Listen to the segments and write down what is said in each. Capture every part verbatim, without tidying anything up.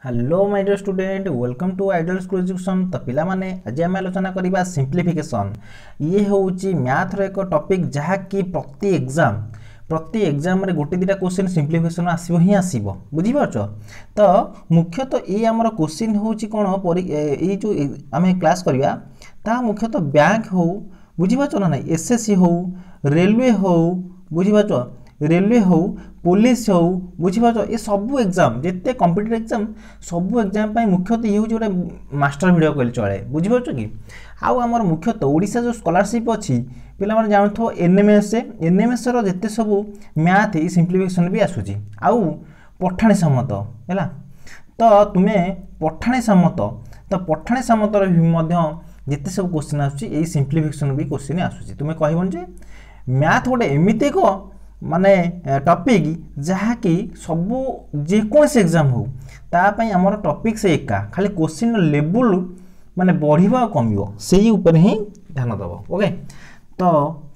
Hello my dear student welcome to ideal school education. तो पिला माने आज आम आलोचना करबा सिंप्लिफिकेशन। ये होउची मैथ रो एक टॉपिक जहा कि प्रति एग्जाम प्रति एग्जाम रे गोटे दिटा क्वेश्चन सिंप्लिफिकेशन आसीबो ही आसीबो बुझी पाछो। तो मुख्यतः ये हमर क्वेश्चन होउची कोन ए जो आमे क्लास करबा ता मुख्यतः बैंक हो बुझी पाछो ना नहीं, एसएससी हो, रेलवे हो बुझी पाछो, रेलवे हो, पुलिस हो बुझी पाछो, ये सब एग्जाम जिते कॉम्पिटिटिव एग्जाम सब एग्जाम पाई मुख्यतः ये होउची गोटे मास्टर वीडियो कहले चले बुझी पाछो कि। आउ हमर मुख्यतः ओडिसा जो स्कॉलरशिप अछि पिला माने जानथो एनएमएस एनएमएस रो जते सब मैथ ई सिंप्लिफिकेशन भी आसुची आउ पठाणी समत हैला। तो तुमे पठाणी समत तो पठाणी समत रो भी मध्य जते सब क्वेश्चन आसुची ए सिंप्लिफिकेशन भी क्वेश्चन आसुची। तुमे कहबन जे मैथ गोटे एमिते को माने टॉपिक जहा कि सब जे कोन से एग्जाम हो ता पई हमर टॉपिक से एका खाली क्वेश्चन लेवल माने बढ़िबा कमिबो सेही ऊपर ही ध्यान दबो। ओके तो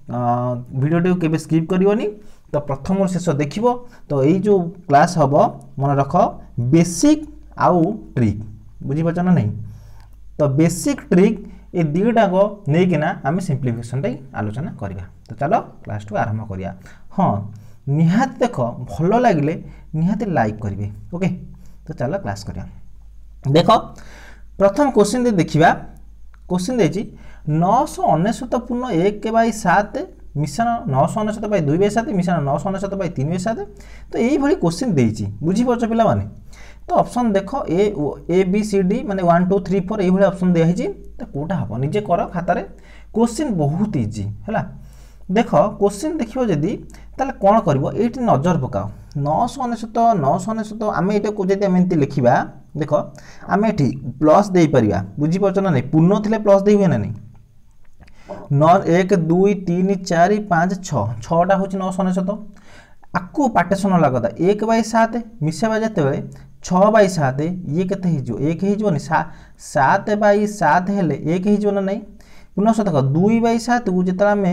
वीडियो टे केबे स्किप करिवनी। तो प्रथम और शेष देखिबो। तो एई जो क्लास हबो मन रख बेसिक आउ ट्रिक बुझी पाछ ना नहीं। तो बेसिक ट्रिक ए दुईटा को नेकिना आम सिंप्लिफिकेशन टाइम आलोचना करवा। तो चलो क्लास टू आरंभ करिया। हाँ निहाती देख भल लगे निहाती लाइक करेंगे। ओके तो चलो क्लास करिया। देख प्रथम क्वेश्चन दे देखिबा। क्वेश्चन देछि नौश अनेशत पूर्ण एक बै सात मिशन नौश अनेशत बै दुई बै सात मिशन नौश अनेशत बै तीन बै सात। तो यही भली क्वेश्चन देछि बुझी पाछ पिला माने। तो ऑप्शन देख A A B C D माने वन टू थ्री फोर ये ऑप्शन दिया है। तो कोटा हम निजे कर खातार क्वेश्चन बहुत इजी है। देख क्वेश्चन देखो जदि ताले कौन करबो एठी नजर पकाओ नौश अनेशत नौश अनेशत आम ये जब आम एमती लिखा देख आम ये प्लस दे पारिबा बुझी पाछ ना नहीं। पूर्ण थिले प्लस दे हुए ना नहीं। नौ एक दुई तीन चार पाँच छः छटा हूँ नौश अनेशत आकु पार्टेसन लगता एक बै सात मिसेबा जिते छः बै सात ये केते हो एक होनी सात बै सात हेले एक हो ना नहीं। पुनः देख दुई बै सात को जो आम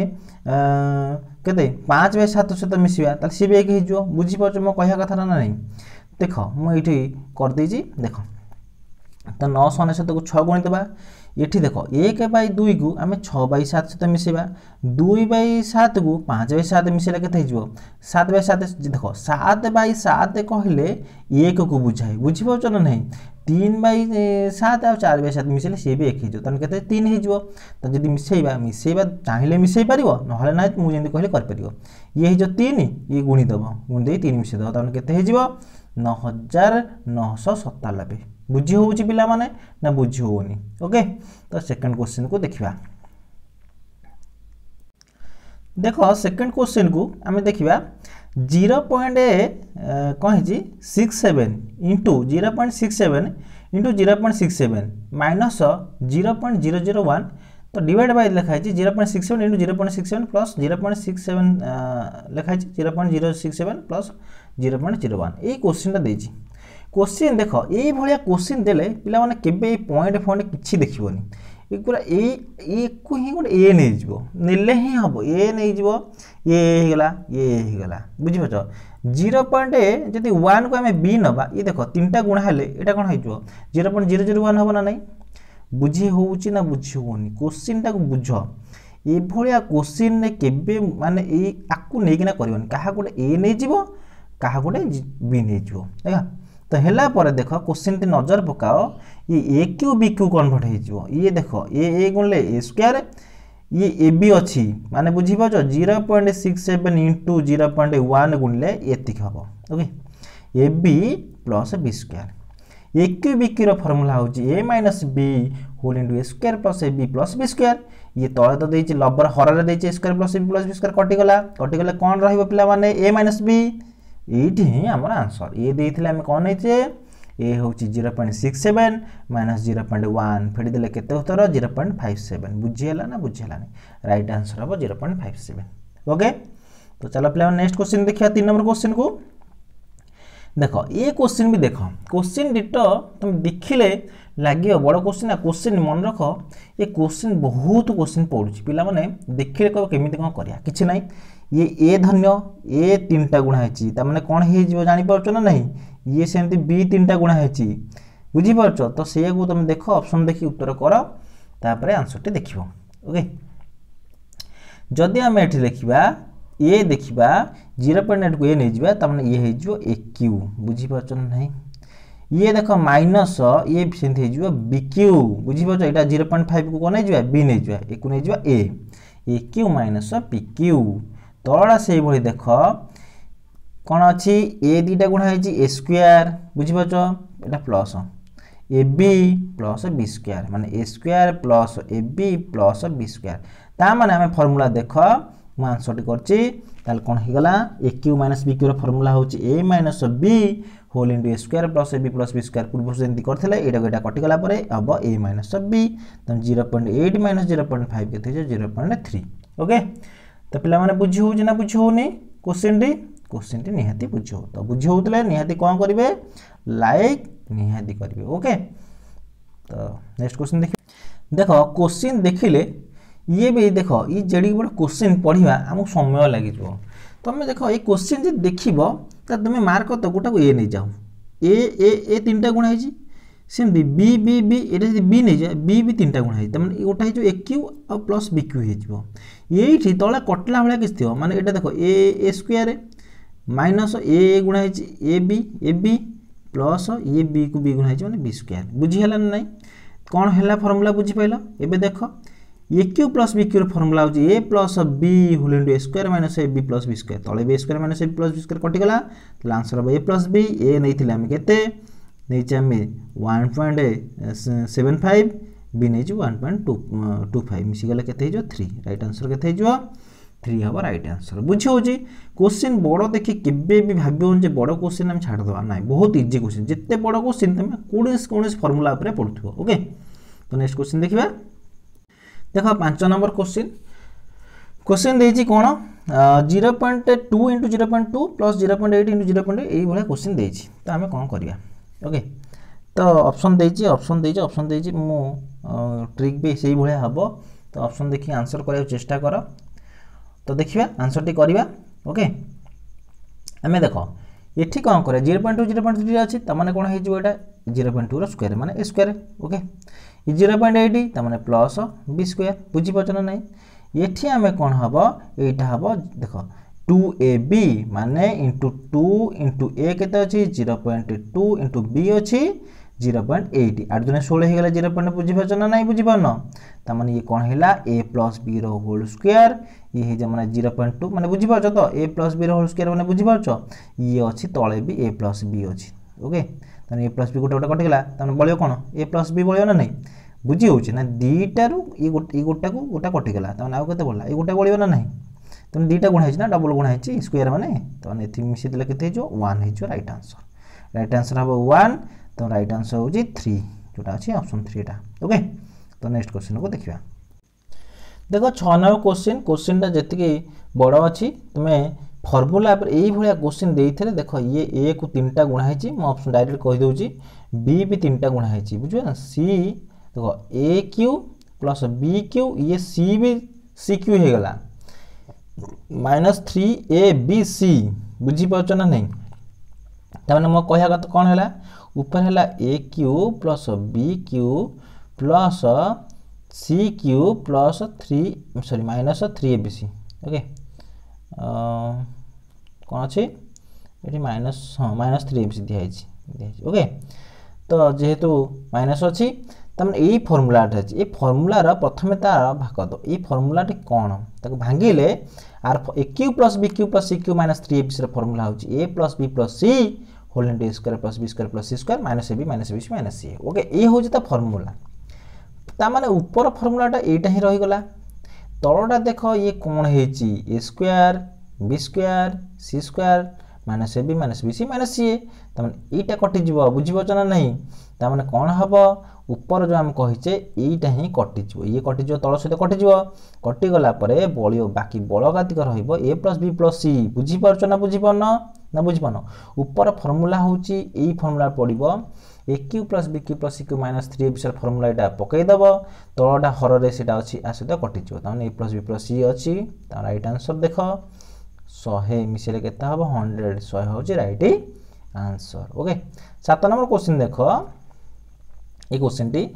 के पाँच बै सात सहित मिसवा सी भी एक हो बुझी पाच मो कह कथा ना नहीं। देख मुझे करदे देख तो नौश अनेशत को छः गुणी देवा ये देख एक बै दुई को आम छः बै सात सहित मिसेबा दुई बै सात को पाँच बै सात मिसेला के सात बै सात देख सात बै सात कहले एक को बुझाए बुझी पाच ना नहीं। तीन बै सात आ चार बै सात मिसेले सी भी एक हो के तीन हो। तो जब मिसेबा मिसेबा चाहिए मिसई पार ना ना मुझे कहले कर ये हो तीन ये गुणीदेव गुणीदे तीन मिसेदेव तक के नौ हजार नौश सतानबे बुझी हो पिला माने ना बुझी होनी। ओके तो सेकंड क्वेश्चन को देखिबा। देख सेकंड क्वेश्चन को आम देखिबा जीरो पॉइंट कहीं six seven into zero point six seven into zero point six seven minus zero point zero zero one. तो डिवाइड बाय लिखाई zero point six seven into zero point six seven plus zero point six seven लिखाई zero point zero six seven plus zero point zero one. ये question देजी question देख ये भाया question देले पिला माने केबे पॉइंट पॉइंट किछि देखिबोनी ये पूरा ए ए को ही गोटे ए नहीं जीवो नेले ही हम ए नहीं जीवो ये हेगला ये हेगला बुझी पाछ। जीरो पॉइंट जदि वन को आम बी नबा ये देख तीनटा गुणा हेले एटा कोन होइजो zero point zero zero one हबो ना नहीं। बुझी होउची ना बुझी होनी क्वेश्चन टा को बुझ ये भलिया क्वेश्चन ने केबे माने ए आकु नै किना करबनी काहा गोटे ए नहीं जीवो काहा गोटे बी नहीं जीवो देखा। तो हेला पर देख क्वेश्चन टी नजर पकाओ ये a cube b cube convert हो ये देख ए ए गुणले ए स्क्वायर ये ए बी अच्छी माने बुझी पाछ zero point six seven into zero point one गुणले एतिक हम। Okay a b plus b square a cube b cube formula हूँ a minus b whole into a square plus a b plus b square ये तले तो देछि लबर हर देछि square plus b plus b square कटिगला कटिगले कौन रहिबो पिला माने ए माइनस बी ये आम आंसर ये देते आम कौन है ये हूँ zero point six seven minus zero point one फेड़ी देले केते उत्तर जीरो पॉइंट फाइव सेवेन बुझीगला ना बुझीगलानी राइट आंसर हम zero point five seven. Okay तो चलो पे नेक्स्ट क्वेश्चन देखिए तीन नंबर क्वेश्चन को। देख ये क्वेश्चन भी देख क्वेश्चन डिटो तुम देखिले लगे बड़ क्वेश्चन ना क्वेश्चन मन रख ये क्वेश्चन बहुत क्वेश्चन पड़ुची पिला माने देखिले कह केमी कौन करिया किछि नाही ये ए धन्य ए तीन टा गुणा है तार कौन हो जानी पार्छ ना नहीं ये सेमती बी तीन टा गुणा है बुझीपार तो से तुम देख ऑप्शन देखी उत्तर कर तापर आंसर टी देखिबो ओके जदि आम ये देखा ए देखा जीरो पॉइंट एट को ए नहीं जावा तार ये हो ए क्यू बुझीपार ना नहीं ये देख माइनस ये सेमती हो बी क्यू बुझीपार यहाँ जीरो पॉइंट फाइव को कौन नहीं बी नहीं जा ए को नहीं जा a a cube minus p cube तलटा से भाई देख कौन अच्छी ए दुटा गुणा है ए स्क्वायर बुझीपार यहाँ plus a b plus b square माने a square plus a b plus b square ता माने आम फर्मूला देख मु आंसर कर कौन होगा a cube minus b cube formula हूँ a minus b whole into a square plus a b plus b square पूर्व जमी करते यहाँ कटिगला हम ए माइनस बी तुम zero point eight minus zero point five के जीरो पॉइंट थ्री ओके तो पिला माने बुझी हो ना बुझी होनी क्वेश्चन टी क्वेश्चन टी निहाती बुझी हो तो बुझी होतले निहाती कौन करेंगे लाइक निहाती करेंगे ओके तो नेक्स्ट क्वेश्चन देखिए देख क्वेश्चन देखिले ये भी देख ये जड़ी बड़ क्वेश्चन पढ़ा आमको समय लगे तुम देख ये क्वेश्चन जो देख तुम मार्क तो गोटा को ए नहीं जाओ ए ए ए तीन टा गुणा है सेमती बी बी बी ये बी नहीं जाए बी भी तीन टा गुणा है तमें गोटा हो ए क्यू आ प्लस बी क्यू हो ये तले कटला भाया किसी थी माने यहाँ देख A A square minus a गुणा है a b a b plus ये बी को बी गुणा है बी स्क्वायर बुझीगला ना नहीं कौन है फर्मूला बुझीपाल एवं देख a cube plus b cube formula हो a plus b whole into a square minus a b plus b square तले b square minus a b plus b square कटिगला आंसर हम ए प्लस बी ए नहीं आम के one point seven five b नहीं one point two two five मिसीगले के three right answer के थ्री हम रईट आंसर बुझी हो क्वेश्चन बड़ देखिए केबे भी भाव जे बड़ क्वेश्चन आम छाड़देवा ना बहुत इजी क्वेश्चन जिते बड़ क्वेश्चन तुम कौन कौन फर्मूला पढ़ुथ ओके तो नेक्स्ट क्वेश्चन देखा देख पांच नंबर क्वेश्चन क्वेश्चन देती कौन zero point two into zero point two plus zero point eight into zero point eight ये क्वेश्चन देती तो आम कौन करवा ओके तो ऑप्शन देती ऑप्शन देती ऑप्शन देती मु ट्रिक भी से भाया हम तो ऑप्शन देखिए आंसर करने चेष्टा कर तो देखिए आंसर टी करवा ओके आम देख ये कौन कर zero point two zero point three अच्छी तमाने कौन हो जीरो पॉइंट टू स्क्वायर माने ए स्क्वायर ओके ये जीरो पॉइंट एट तमाने प्लस बी स्क्वायर बुझीपार ना नहीं ये आम कौन हम यहाँ हम देख टू ए बी माने इंटू टू इंटू ए केते अच्छी zero point two into b अच्छी जीरो पॉइंट एट आठ दिन षोल हो जीरो पॉइंट बुझीपार ना नहीं बुझीपार तमाने ये कौन है a plus b whole square ये है मैंने जीरो पॉइंट टू मैंने बुझीपार तो a plus b whole square मैंने बुझीपार ये अच्छी तले भी ए प्लस बी अच्छी ओके तो ए प्लस बी गोटे गोटे कटिगला तमें बड़ो कौन ए प्लस बी बड़ो ना नहीं बुझी हो दुईटारू ये गोटे गोटा को गोटा कटिगला तमें आउ के बढ़ला ये गोटे बड़ो ना नहीं तुम दुईटा गुणा है डबल गुणा है स्क्वायर मैंने तो ये मिसी देले के वन हो रईट आंसर रईट आंसर हम वन तो रईट आंसर हो थ्री जोटा अच्छी ऑप्शन थ्री टा ओके तो नेक्स्ट क्वेश्चन को देखिए देख छः नंबर क्वेश्चन क्वेश्चन टा जी बड़ अच्छी तुम्हें फर्मूला यही भाया क्वेश्चन देते देख ये ए को तीन टा गुणा है ऑप्शन डायरेक्ट कहीदे बी भी तीन टा गुणा है बुझे ना सी देख a cube plus b cube ये सी भी सी क्यू हो गला minus three a B c बुझीपार ना नहीं तमें मो कह कथा कौन है ऊपर है a cube plus b cube plus c cube plus three sorry minus three a B c okay कौन अच्छे ये माइनस हाँ minus three a B c दिखाई ओके तो जेहेतु माइनस अच्छी तमें यही फर्मूलाटा अच्छी ये फर्मूलार प्रथम तार भाग दो ये फर्मूलाटी कौन ताको भांगिले आर a cube plus b cube plus c cube minus three a B c formula होची a plus b plus c whole into a square plus b square plus c square minus a b minus b c minus c okay ये हूँ ता formula तामाने ऊपर फर्मूलाटा एटा ही रहीगला तलटा देख ये कौन है a square b square c square minus a b minus b c minus c तमें यीटा कटिज बुझीपार ना नहीं तमें कौन हम ऊपर जो आम कहीचे यहीटा ही कटिज ये कटिज तल सहित कटिज कटिगला बलियो बाकी बड़गातिक रही a plus b plus c बुझीपार ना बुझीपार ना बुझिपान ऊपर फर्मूला होची एई फर्मूला पड़िबो a cube plus b cube plus c cube minus three विषय फर्मूला एटा पकई दबो तळटा हर रे सेटा अछि आ सहित कटि जिवो ताने a plus b plus c अछि ता राइट आंसर देखो सौ मिसेले केता हबो हंड्रेड सौ होची राइट आंसर ओके सात नंबर क्वेश्चन देखो ए क्वेश्चन टी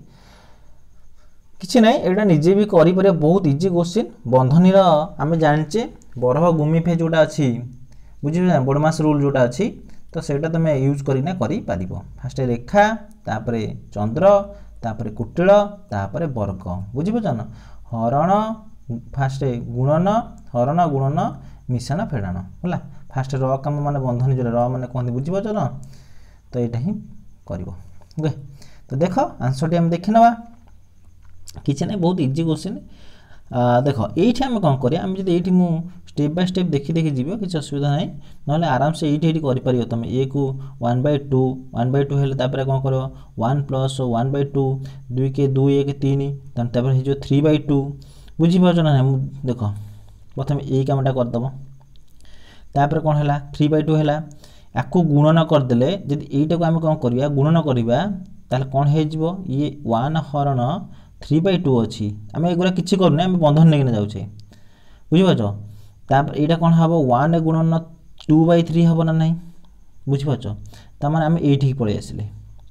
किछि नै एटा निजे भी करि परे बहुत इजी क्वेश्चन बंधनी रो आमे जानचे बरह गुमी फे जोटा अछि बुझिबे ना बडमास रूल जोटा अछि तो सेटा तमे यूज करिना करि पारिबो फर्स्ट रेखा तापरे चंद्र तापरे कुटिल तापरे वर्ग बुझिबो जान हरण फर्स्ट गुणन हरण गुणन मिश्रण फेड़ाण होला फर्स्ट र काम माने बंधनी जो र माने कोन बुझिबो जान तो एटा ही करिवो ओके तो देखो आंसर टी हम देखिनवा किछि नै बहुत इजी क्वेश्चन देखो एठी हम कोन करिया हम जदि एठी मु स्टेप बाय स्टेप देखि देखि जीवो किछ असुविधा नै नले आराम से एठी एठी करि परियो तमे a को one by two one by two हेले तापर कोन करो one plus one by two two के टू एक तीन तन तापर हे जो थ्री बाय टू बुझि पाछो ना देखो प्रथम ए कामटा कर दबो तापर कोन हला थ्री बाय टू हला याकू गुणन कर देले जदि एटा को हम कोन करिया गुणन करिबा ताले कोन हे जिवो ये वन हरण थ्री बाय टू अछि आमे एगुरा किछि करने आमे बंधन नेगिने जाउछे बुझि पाछो तापर एटा कोन हबो वन गुणन टू बाय थ्री हबो ना नै बुझि पाछो त माने आमे एठी पळे आसिले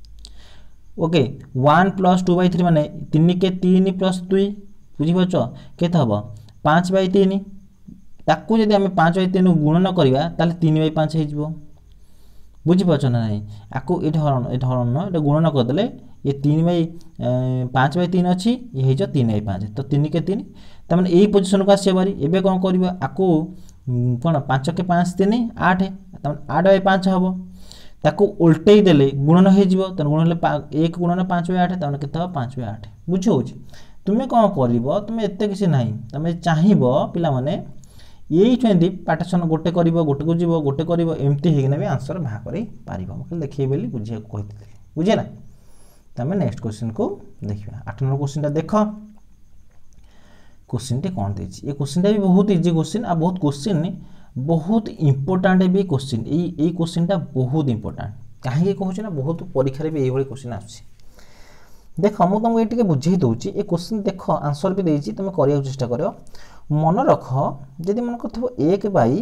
okay one plus two by three माने तीन के तीन प्लस टू बुझि पाछो केते हबो पाँच बाय तीन ताकू जदि आमे पाँच बाय तीन गुणन करिवा ताले तीन बाय पाँच हे जिवो बुझि पाछो ना नै आकू एठी हरण एठी हरण न एटा गुणन कर देले ये तीन बाय पाँच बाय तीन अछि ये हे जो तीन बाय पाँच तो तीन के तीन त माने एई पोजीशन को आसे बारी एबे कोन करबा आकू कोन पाँच के पाँच तीन आठ त माने आठ बाय पाँच हबो ताकू उल्टेई देले गुणन हे जिवो त गुणन ले एक गुणन पाँच बाय आठ त माने केते पाँच बाय आठ बुझो होची तुमे कोन करबो तुमे एते किसी नाही तमे चाहिबो पिला माने एई छेंदी पार्टीशन गोटे करबो गोटे को जिवो गोटे करबो एम्ति हेगिना भी आंसर भा करी पारिबो मके देखिए बेली बुझिया कहितले बुझिला तमे नेक्स्ट क्वेश्चन को देखिबा आठ नंबर क्वेश्चन ता देखो क्वेश्चन टे कोन देछि ए क्वेश्चन टा भी बहुत इजी क्वेश्चन आ बहुत क्वेश्चन ने बहुत इंपोर्टेंट भी क्वेश्चन ए ए क्वेश्चन टा बहुत इंपोर्टेंट काहे के कहू छी ना बहुत परीक्षा रे भी एई भली क्वेश्चन आछी देखो मु तुमको एटिके बुझेई दोछि ए क्वेश्चन देखो आंसर भी देछि तुम करिया चेष्टा करियो मन रखो यदि मन करथबो एक बाई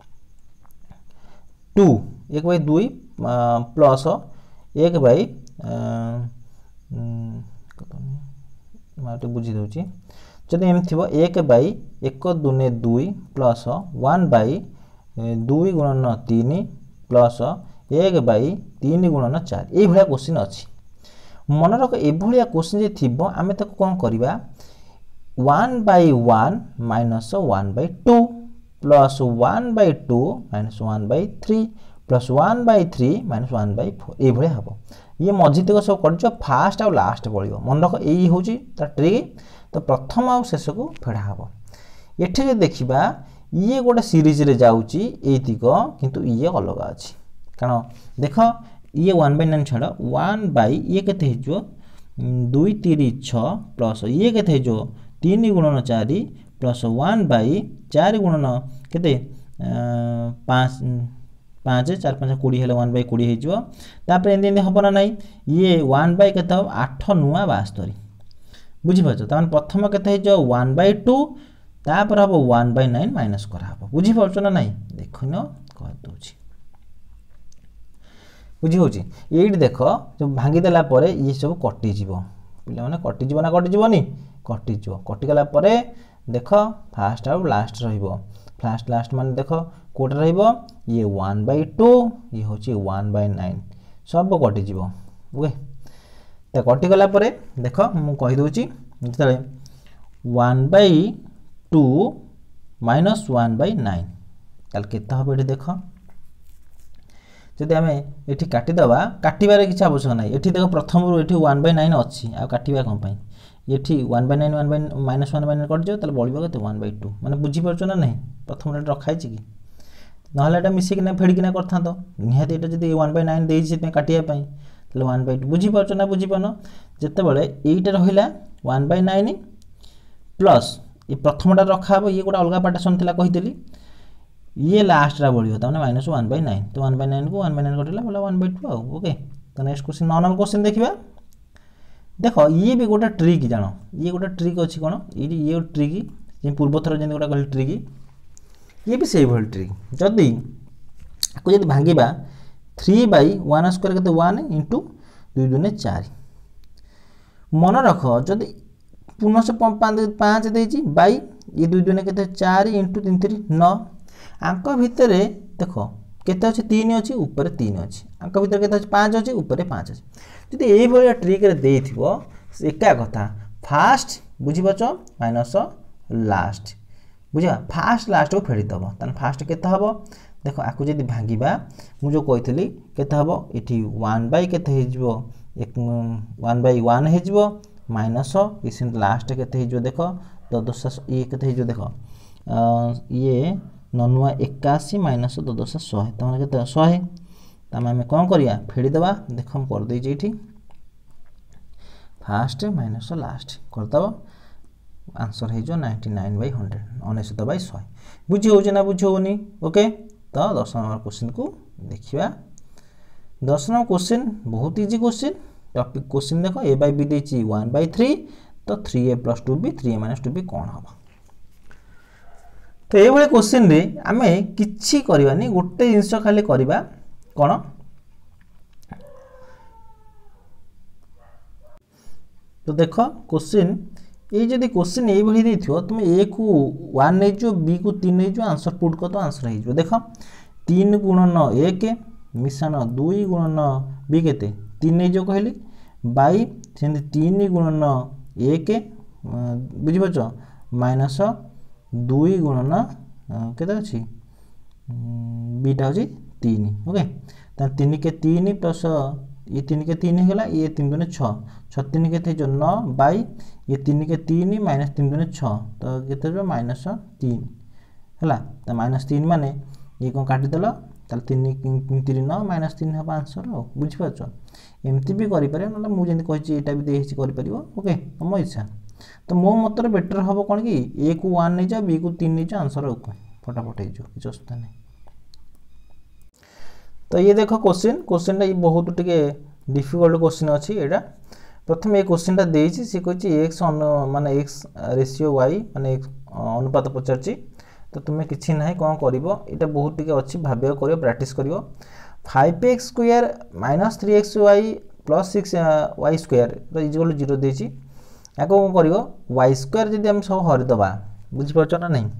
टू एक बाई टू प्लस एक बाई माटे बुझी दोछि जदि एम थिबो एक बाई एक दुने दो प्लस वन बाई दो गुणन तीन प्लस एक बाई तीन गुणन चार ए भलिया क्वेश्चन अछि मन रख ए भलिया क्वेश्चन जे थिबो आमे ताको कोन करबा one by one minus one by two plus one by two minus one by three plus one by three minus one by four ए भलिया हबो ये मझितक सब करजो फास्ट आ लास्ट पड़िबो मन रख एई होची त ट्रिक तो प्रथम आ शेष को फेड़ा हबो एठे जे देखिबा ये गोटे सीरीज रे जाउची एतिक किंतु ये अलग अछि कारण देखो ये वन बाई नाइन छड़ वन बाई ये केते हिजो दो तीन छह प्लस ये केते हिजो तीन गुणन चार प्लस वन बाई चार गुणन केते पाँच पाँच चार पाँच बीस हेले वन बाई बीस हिजो तापर एंदी एंदी हबो ना नै ये वन बाई केते आठ नुआ बास्तरी बुझि पाछो तान प्रथम केते हिजो वन बाई टू तापर हबो वन बाई नाइन माइनस करा हबो बुझि पाछो ना नै देखिनो कह दोछि बुझि होछि एइड देखो जब भांगी देला परे ये सब कटि जिवो पिला माने कटि जिवो ना कटि जिवोनी कटि जिवो कटि गला परे देखो फास्ट आ लास्ट रहिबो फास्ट लास्ट माने देखो कोट रहिबो ये वन बाई टू ये होछि वन बाई नाइन सब कटि जिवो ओके त कटि गला परे देखो मु कहि दोछि जतले one by two minus one by nine ताल केते हबो एठी देखो जदि आमे एठी काटि दबा काटिबारे किछ आवश्यक नै एठी देखो प्रथम रु एठी वन बाई नाइन अछि आ काटिबा कोन पई एठी one by nine one by minus one by nine cut जो ताल बळिबो केते वन बाई टू माने बुझि परछो ना नै प्रथम रे रखाइ छि कि नहले एटा मिसी किना फेडी किना करथांतो निहाती एटा जदि वन बाई नाइन देइ छि ते काटिया पई ताल वन बाई टू बुझि परछो ना बुझि पानो जते बेले एटा रहिला वन बाई नाइन प्लस ये प्रथमटा रखा हबो ये गोटा अलगा पार्टीशन थिला कहि देली ये लास्टा बढ़ो तमें माइनस वन बै नाइन तो वन बै नाइन को वन बै नाइन कटिला बोला वन बै टू आउ ओके। तो नेक्स्ट क्वेश्चन नौ नंबर क्वेश्चन देखिए देख ये भी गोटे ट्रिक जान ये गोटे ट्रिक अच्छी कौन ये ये ट्रिक पूर्व थर जमी गोटा कहली ट्रिक ये भी से भाई ट्रिक जदि आपको जब भांगा थ्री बै वन स्क्वायर के वन इंटू दुई दुने चार मन रख जदि पुनः पाँच देती बै ये दुई दुने के चार इंटू तीन तीन नौ आंक भितर देख केते अच्छे तीन अच्छी ऊपर तीन अच्छी आंक भितर केते अच्छे पाँच अच्छी ऊपर पाँच अच्छी जब ये ट्रिक एका कथा फास्ट बुझीपाच माइनस लास्ट बुझा फास्ट लास्ट को फेरीदब तान फास्ट केते हम देख आपको जब भांगा मुझे कही केते हम ये वन बै के वन बै वन हो माइनस ये लास्ट के देख दशा ये के देख ये ननुआ एकाशी माइनस दशा शहे तमें के शहे तमें आम कौन करवा फेड़ीदे देख हम करदे ये फास्ट माइनस लास्ट करदब आंसर हो नाइंटी नाइन बै हंड्रेड अनेशत बै शहे बुझी हो ना बुझी होनी ओके। तो दस नंबर क्वेश्चन को देखा दस नंबर क्वेश्चन बहुत इजी क्वेश्चन टॉपिक क्वेश्चन देख ए बै बी देती वन बै थ्री तो three a plus two b three a minus two b कौन हम तो ये क्वेश्चन रे आमे किछि करबानी गोटे जिनस खाली करबा कौन तो देख क्वेश्चन ये जदि क्वेश्चन ये भाई देथियो तुम ए को वन नहीं जो बी को तीन नहीं जो आंसर पुट कर तो आंसर हो देख तीन गुणन एक मिश्रण दुई गुणन बी केते तीन नहीं जो कहली बाई से तीन गुणन एक बुझीपार माइनस दुई गुणन केते अच्छी बीटा हूँ तीन ओके तीन के तीन प्लस ये तीन के तीन होगा ये तीन दुने छः छः तीन के जो नौ बाई ये तीन के तीन माइनस तीन दुने छः तो के माइनस तीन है तो माइनस तीन माने ये कौन काटिदेल तीन तीन नौ माइनस तीन हम आंसर आ बुझीपार एमती भी करें ना मुझे कही यहाँ भी कर ओके तुम इच्छा तो मो मतर बेटर हम कौन कि ए को वन नहीं जाओ बी को तीन नहीं जाओ आंसर फटाफट हो किसी असुविधा नहीं। तो ये देख क्वेश्चन क्वेश्चन ये बहुत टे डिफिकल्ट क्वेश्चन अच्छी यहाँ प्रथम ये क्वेश्चन देती सी कही एक्स माने एक्स रेशियो वाई माने अनुपात पचार तो तुम्हें किसी ना कौन कर यहाँ बहुत टे अच्छी भाव कर प्राक्ट कर five x square minus three x y plus six y square equal zero देती या कौन कर वाई स्क्वायर जब आम सब हरिदबा बुझीपार ना नहीं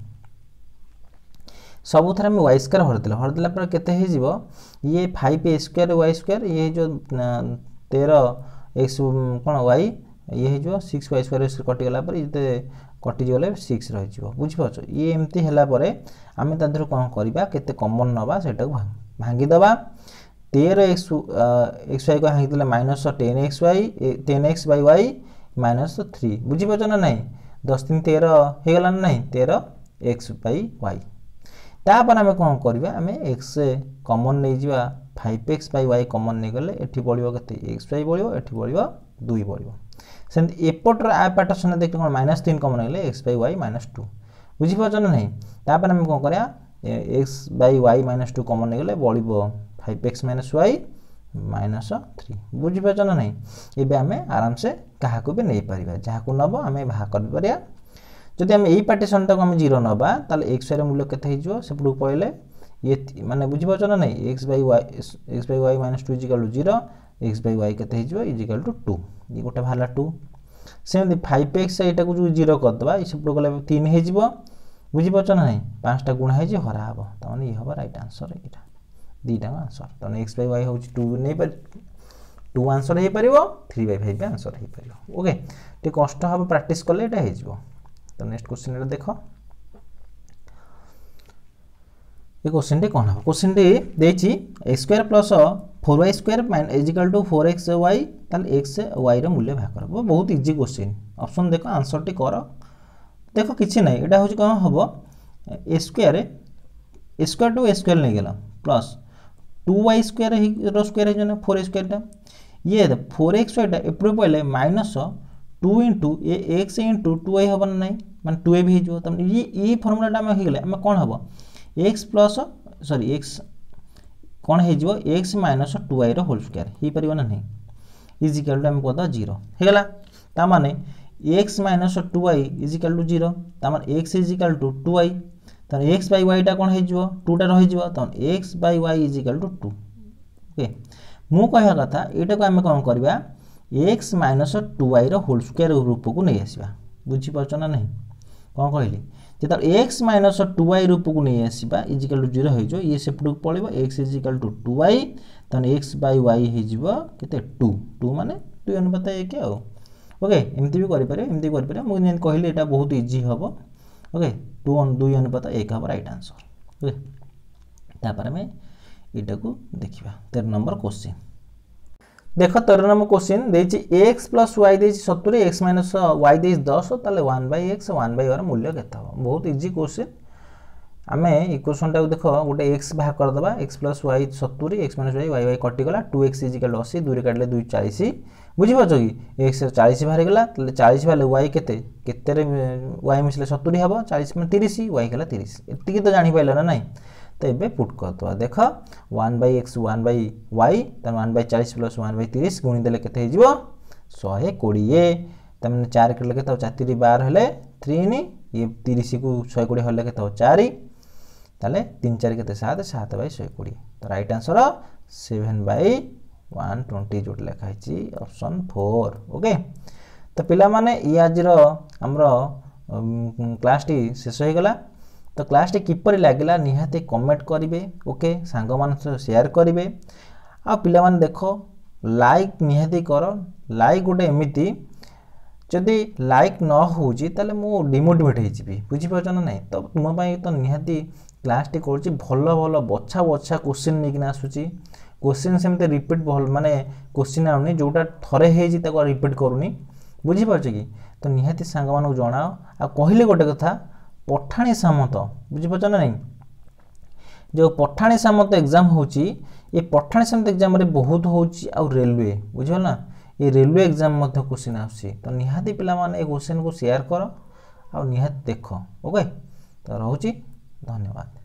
सब थर वाई स्क्वायर हरिदे हरिदेला केते ये five a square y square ये जो तेरह एक्स कौन वाई ये हो सिक्स वाई स्क्वायर कटिगला ये कटिगले सिक्स रही बुझीपार ये एमती है आम तर कौन करवा केते कमन नवा से भांगीदबा तेरह एक्स एक्स वाई को भांगी minus ten x y ten x by y minus three बुझीपार ना नहीं दस तीन तेरह होगला ना नहीं तेरह एक्स बै वाई तापर आम कौन करवा आम एक्स कमन नहीं जा five x by y common नहीं गले ये बढ़ो के एक्स वाई बढ़ो ये बढ़ो दुई बढ़ो सेमती एपटर आ पार्टीशन देखते कौन माइनस तीन कमन गले x by y minus two बुझीपार ना नहीं तापर आम कौन करा x by y minus two common नहीं गले बढ़ो five x minus y minus three बुझीपार ना नहीं ये आम आराम से क्या भी नहीं पार जहाँ को नब आम बाहर कर जदि आम यही पार्टीशन टाक आम जीरो नवा एक्स वाई मूल्य के सेपटू पड़े ये माने बुझीपार ना नहीं x by y x by y minus two equal to zero x by y के इजिकल टू टू ये गोटे बाहर टू सेमती फाइव एक्स यहाँ जो जीरो करदे सेपटू गले तीन हो बुझीपार ना नहीं पाँचटा गुणा हो हरा हम तमें ये हम रईट आंसर यहाँ दीटा आंसर तमें एक्स बै वाई हूँ टू नहीं पार टू आंसर हो पार थ्री बै फाइव आंसर हो पार ओके टे कष्ट हम प्राक्ट कले हो तो नेक्स्ट क्वेश्चन देख ये क्वेश्चन टी कौन हम क्वेश्चन टी देती x square plus four y square equal to four x y x y रूल्य भाग कर बहुत इजी क्वेश्चन ऑप्शन देख आंसर टी कर देख कि ना यहाँ हूँ कौन हम a square a square two a square नहीं गला plus two y square square हो फोर स्क्वायर ये फोर एक्स वाईटा एपटे पड़े minus two into a x into two y हम ना नहीं मैं टू ए भी हो ये ये फर्मुला आम हो गले आम कौन हम एक्स प्लस सॉरी एक्स कौन हो x minus two y whole square हो पार ना नहीं इज इक्वल टू आम कद जीरो होगा ताने x minus two y is equal to zero ताने x is equal to two y ताने एक्स बाई वाईटा कौन हो टूटा रही x by y is equal to two okay मु कह कथा यहाँ को आम कौन करवा x minus two y whole square रूप को नहीं आसवा बुझीपार ना नहीं कौन कहली जो एक्स माइनस टू वाई रूप को नहीं आसवा इजिकल टू जीरो हो ये सेपट पड़ो x equal to two y तहन एक्स बै वाई होते टू टू माने दुई अनुपात एक आउ ओके एमती भी करें एमती करें मुझे कहली यहाँ बहुत इजी हम ओके टू दुई अनुपात एक हम राइट आंसर ओके तापर आम यहाँ को देखा तेरह नंबर क्वेश्चन देख तेरह नंबर क्वेश्चन देछि एक्स प्लस वाई देछि सत्तरी एक्स माइनस वाई देछि दस ताले one by x one by वार मूल्य केते हो बहुत इजी क्वेश्चन आम इक्वेशन टाक देख गोटे एक्स भाग करदे एक्स प्लस वाई सत्तरी x minus y y y कटिगला टू एक्स इजिकल अशी दूरी काटिले दुई चालीस बुझीपार कि एक्स चालीस बाहरीगला चालीस बाहर वाई केते केते वाई मिसले सत्तरी हम चालीस मैं तीस वाई गला तीस एति तो जापार ना ना तो ये पुट करदे देख one by x one by y तेना वन बै चालीस प्लस वन बै तीस गुणीदे के शहे कोड़े तमें चार के चार बार हेले तीन ये तीस को शहे कोड़े हेल्ले के चार ताले तीन चार के सात सात बै शहे कोड़े तो right answer seven by one twenty जो लिखाई ऑप्शन फोर ओके तो पिला माने ये आज आमर क्लास टी शेष हो गला तो क्लास टी किपर लगिला निहाती कमेंट करेंगे ओके सांग मान शेयर करेंगे आ पिला माने देखो लाइक निहाती कर लाइक गोटे एमती जदि लाइक न हो मु डिमोटिवेट हो बुझीपार ना नहीं तो तुम तो निहाती क्लास टी कर भल भल बछा बछा क्वेश्चन नहीं आसूची क्वेश्चन सेमती रिपीट भल माने क्वेश्चन आउनी जोटा थरे हो रिपीट करूनी बुझीपार कि तो निहाती सांग मान जनाओ आ कहले गोटे कथा पठाणी सामंत बुझीपार ना नहीं जो पठाणी सामंत एग्जाम होची ये पठाणी सामंत एग्जाम रे बहुत होची आ रेलवे बुझल ना ये रेलवे एग्जाम मध्य क्वेश्चन आसी तो निहाती पिला माने ए क्वेश्चन को शेयर कर आ निहाती देख ओके तो रहूची धन्यवाद।